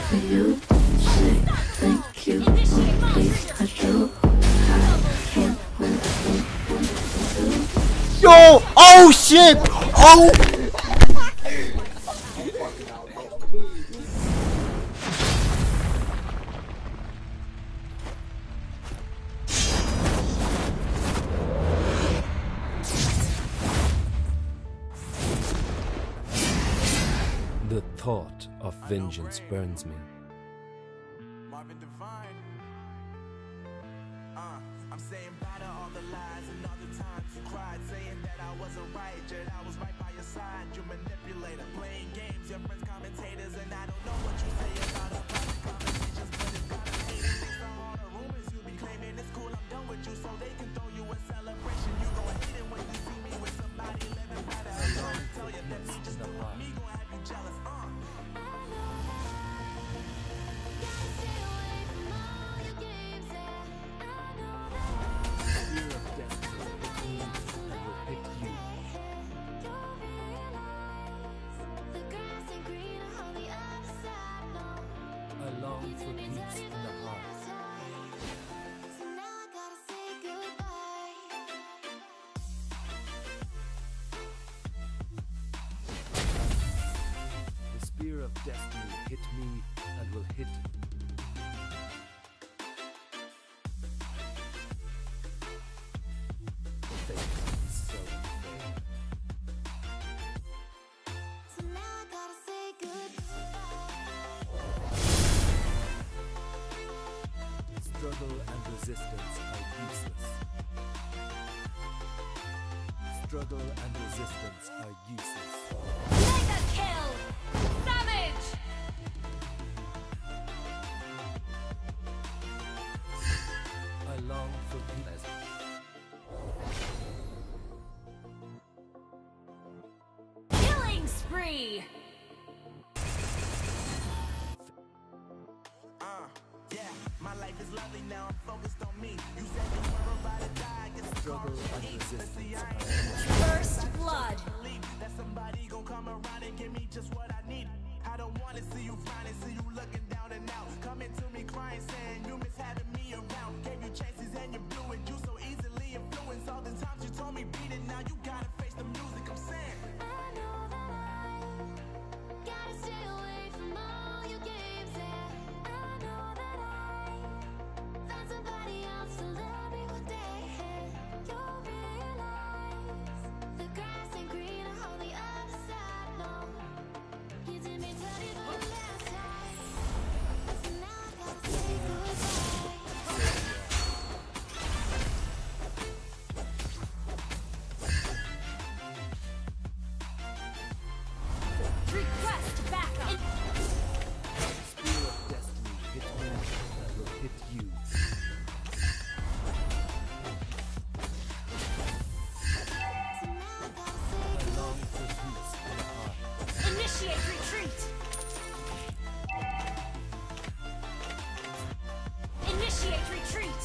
for you. Say thank you, please, I do. Yo! Oh shit! Oh! The thought of vengeance burns me. Marvin Divine. I'm saying bye to all the lies and all the times you cried, saying that I wasn't right, yet I was right by your side. You manipulator, playing games, your friends commentators, and I don't know what you say about our private conversations, but it's kinda hating. Thanks to all the rumors you be claiming, it's cool, I'm done with you, so they can throw you a celebration. You gon' hate it when you see me with somebody living better. I'm trying to tell you that me just doing me gon' have you jealous. I long for peace in the heart. The spear of destiny hit me and will hit. Fate is so unfair. Struggle and resistance are useless. Struggle and resistance are useless. Mega kill! Savage! I long for peace. Killing spree! Yeah, my life is lovely now, I'm focused on me. You said you were about to die, I guess the Struggle car and is but resistance see, I are ain't First blood! believe that somebody gon' come around and give me just what I need. I don't wanna see you finding, see you looking down and out. Coming to me crying, saying you miss having me around. Gave you chances and you blew it. You so easily influenced. All the times you told me beat it, now you gotta face the music. I'm saying I know that I gotta stay away from all your games. Yeah, I know that I found somebody else to love me one day. You'll realize the grass ain't greener on the other side. No, you did me dirty for the last time, so now I gotta say goodbye. Request backup! Spear of destiny hit me and will hit you. So now I gotta say I long for peace in the heart. Initiate retreat! Initiate retreat!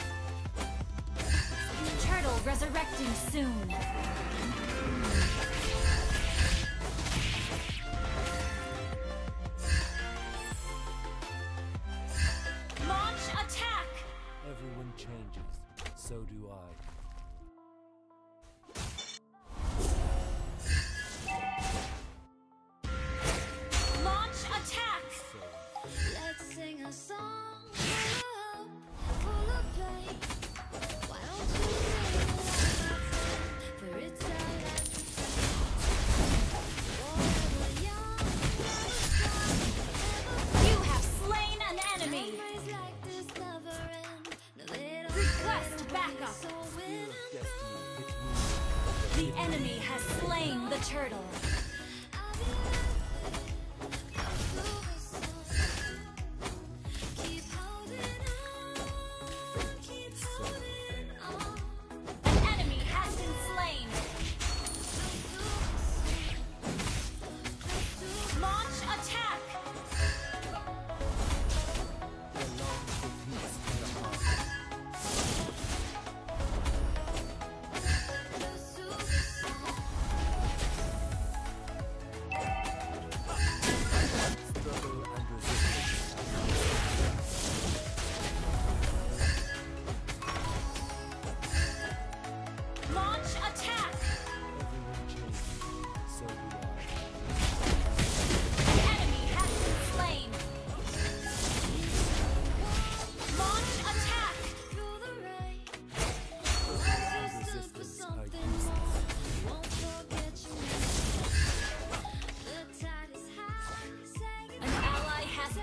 Turtle resurrecting soon. Launch attack! Everyone changes, so do I. Launch attack! let's sing a song full of hope, full of play. Why don't you sing along my side? For it's our last forever young, never strong, You have slain an enemy! memories like this never end. No, they don't Request fade away, backup. so win Destiny hit me. The enemy has slain the turtle. I'll be right through the sun. Keep holding on, keep holding on. An enemy has been slain. Launch attack! I long for peace in the heart.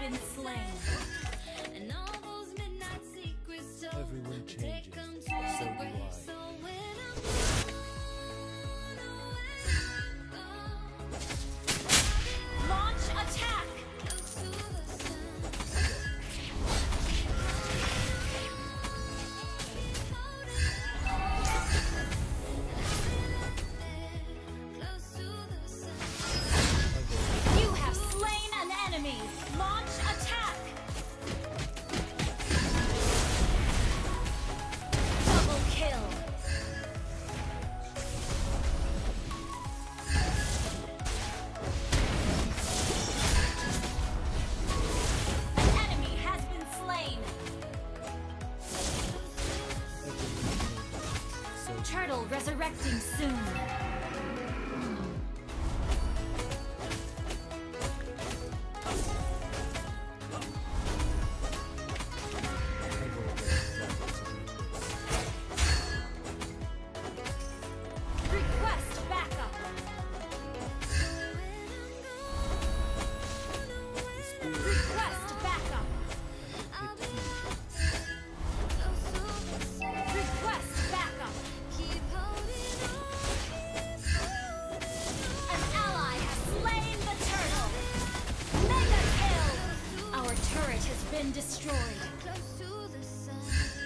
been slain. And all those midnight secrets, so Everyone take changes, 'em to so the do grave. I. So when I'm gone away, Launch attack. close to the sun. Close to the sun. You have slain an enemy. Launch attack. Double kill. An enemy has been slain. Turtle resurrecting soon. Request backup. Request backup. Request backup. Keep holding on. An ally has slain the turtle. Mega kill. Our turret has been destroyed. Close to the sun.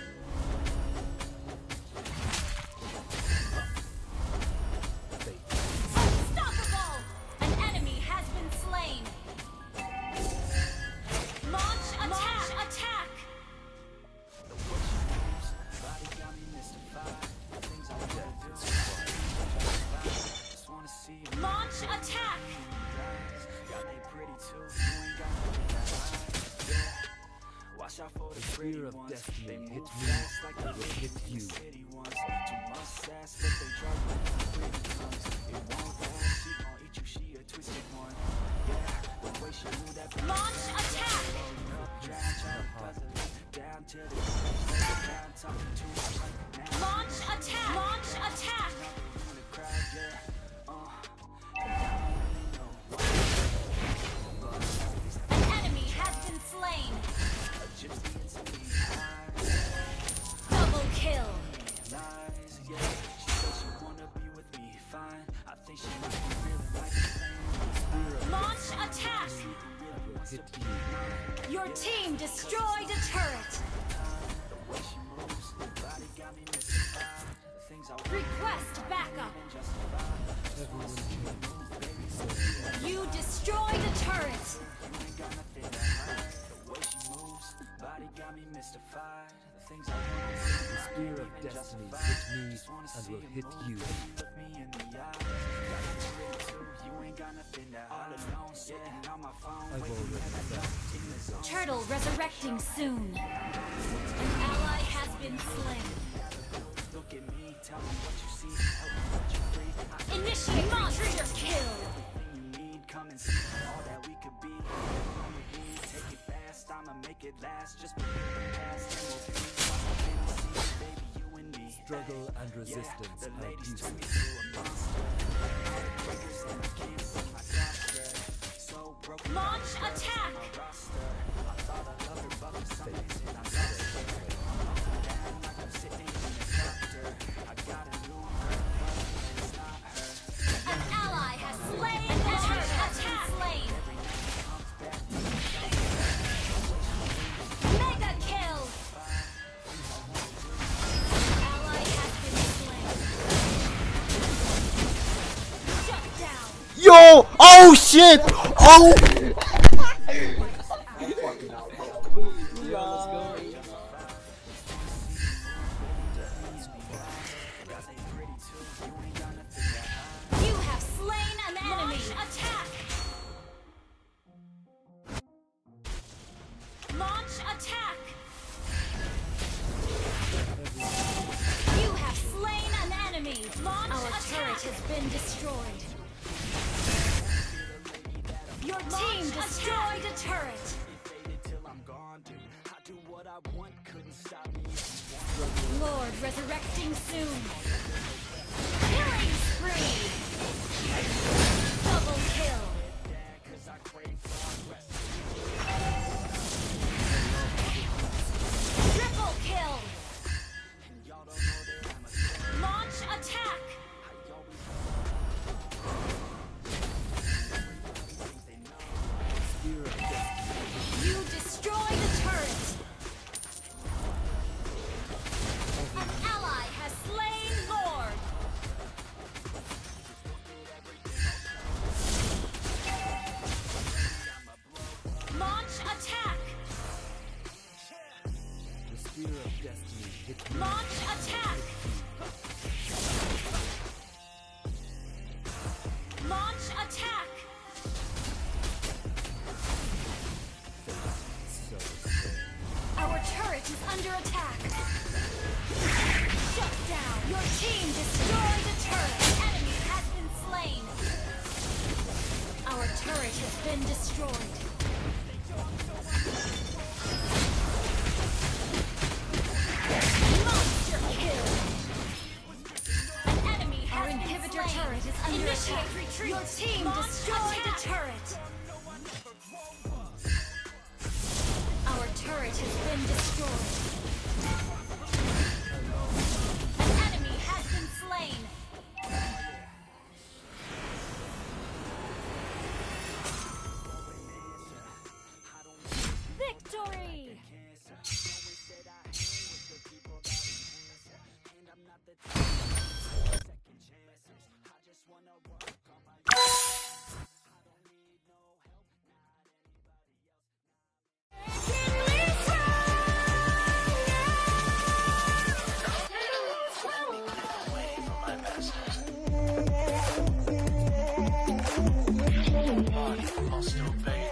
Unstoppable. An enemy has been slain. Launch attack. Body got me mystified. Things I wanna do. Just wanna see you Launch attack. rise. Got they pretty too. You ain't got nothing to hide. Yeah. Watch out for the pretty spear of ones. destiny They hit move me, fast like the it will hit you. city ones. Too much sass, but they drug with the pretty tongues. It won't last. She gon' eat you. She a twisted one. Yeah. The way she move that body. Launch attack. Down to the down, talking to her right now. Launch attack. Launch attack. In the crowd, yeah. An enemy has been slain. Gypsy and some eyes, Double kill. lies, yeah. She said she wanna be with me, fine. I think she might be feeling like a flame. Launch attack. Hit you. Your team destroyed a turret. The way she moves, body got me mystified. The things I want Request backup. and justify. Everyone changes. You destroyed a turret. You ain't got nothing to hide. The way she moves, body got me mystified. The things I want The spear of destiny hit me and will hit you. look me in the eyes. Got it pretty too. You ain't got nothing to hide. All alone, sitting on my phone, I've waiting already done. in the zone. Turtle resurrecting soon. An ally has been slain. Look at me, tell me what you see, help me set you free. I Initiate monster kill. everything you need, come and see all that we could be. Come with me, take it fast, I'ma make it last. Just forget the past and we'll be fantasy, baby, you and me. Struggle and resistance The are ladies turn me useless. to a monster. Heartbreakers and I can't see my doctor. So broken, Launch attack. my roster. I thought I loved her, but for some reason I lost her. Down like I'm sitting in a doctor. I got a new girl, but it's not her. An ally has slain the turret. Attack slain. Mega kill. Ally has been slain. Shut down. Yo! Oh shit! Oh! You have slain an enemy. Attack. Launch attack. You have slain an enemy. Launch Our turret has been destroyed. Your team destroyed a turret. Till I'm gone, dude. I do what I want, couldn't stop me. Lord resurrecting soon. Killing spree. Double kill. Cause I crave progress. Launch attack! Launch attack! Our turret is under attack. Shut down! Your team destroyed a turret! Enemy has been slain! Our turret has been destroyed. Monster kill! An enemy has been inhibitor slain. Turret is under attack. Retreat. Your team destroyed the turret. Our turret has been destroyed. An enemy has been slain. Victory! Must obey.